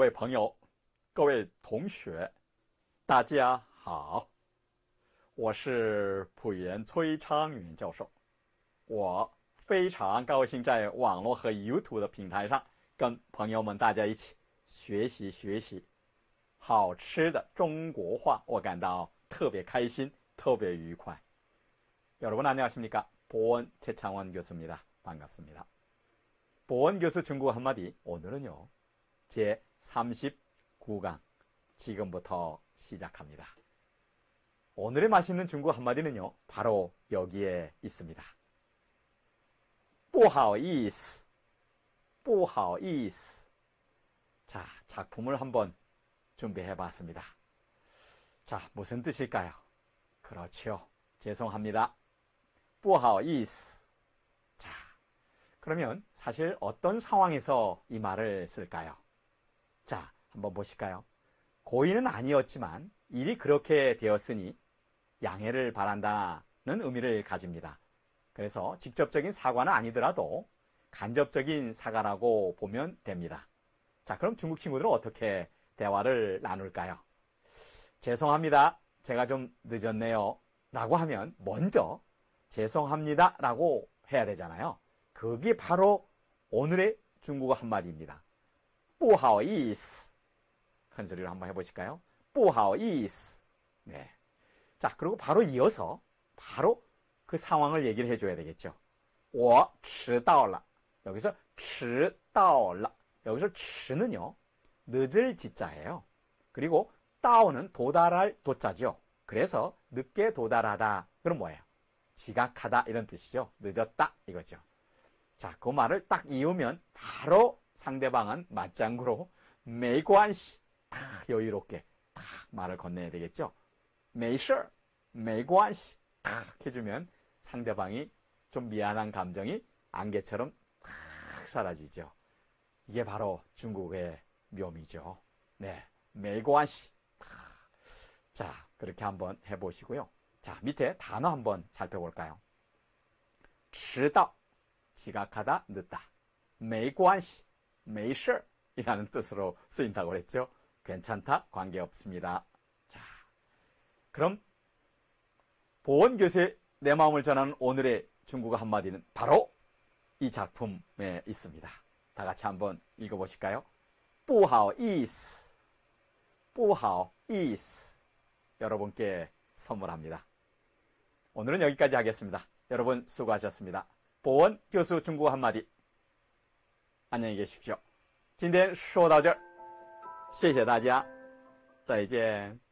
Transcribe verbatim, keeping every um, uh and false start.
位朋友，各位同学，大家好，我是朴元崔昌元教授。我非常高兴在网络和 YouTube 的平台上跟朋友们大家一起学习学习好吃的中国话，我感到特别开心，特别愉快。여러분 안녕하십니까? 보원 최창원 교수입니다. 반갑습니다. 보원 교수 중국어 한마디, 오늘은요 제삼십구 강 지금부터 시작합니다. 오늘의 맛있는 중국어 한마디는요 바로 여기에 있습니다. 不好意思不好意思 자, 작품을 한번 준비해봤습니다. 자, 무슨 뜻일까요? 그렇죠. 죄송합니다. 不好意思 자, 그러면 사실 어떤 상황에서 이 말을 쓸까요? 자, 한번 보실까요? 고의는 아니었지만 일이 그렇게 되었으니 양해를 바란다는 의미를 가집니다. 그래서 직접적인 사과는 아니더라도 간접적인 사과라고 보면 됩니다. 자, 그럼 중국 친구들은 어떻게 대화를 나눌까요? 죄송합니다. 제가 좀 늦었네요. 라고 하면 먼저 죄송합니다. 라고 해야 되잖아요. 그게 바로 오늘의 중국어 한마디입니다. 不好意思 큰 소리로 한번 해보실까요? 不好意思 네. 자, 그리고 바로 이어서 바로 그 상황을 얘기를 해줘야 되겠죠. 我迟到了 여기서 迟到了 여기서 迟는요 늦을 지자예요. 그리고 到는 도달할 도자죠. 그래서 늦게 도달하다 그럼 뭐예요? 지각하다 이런 뜻이죠. 늦었다 이거죠. 자, 그 말을 딱 이으면 바로 상대방은 맞장구로 没关系 탁 여유롭게 탁 말을 건네야 되겠죠. 没事没关系 탁 해주면 상대방이 좀 미안한 감정이 안개처럼 탁 사라지죠. 이게 바로 중국의 묘미죠. 네, 没关系 자, 그렇게 한번 해보시고요. 자, 밑에 단어 한번 살펴볼까요? 迟到 지각하다, 늦다. 没关系 没事 이라는 뜻으로 쓰인다고 그랬죠. 괜찮다, 관계없습니다. 자, 그럼 보원 교수의 내 마음을 전하는 오늘의 중국어 한마디는 바로 이 작품에 있습니다. 다 같이 한번 읽어보실까요? 不好意思不好意思 여러분께 선물합니다. 오늘은 여기까지 하겠습니다. 여러분 수고하셨습니다. 보원 교수 중국어 한마디 안녕히 계십시오. 今天说到这儿，谢谢大家，再见。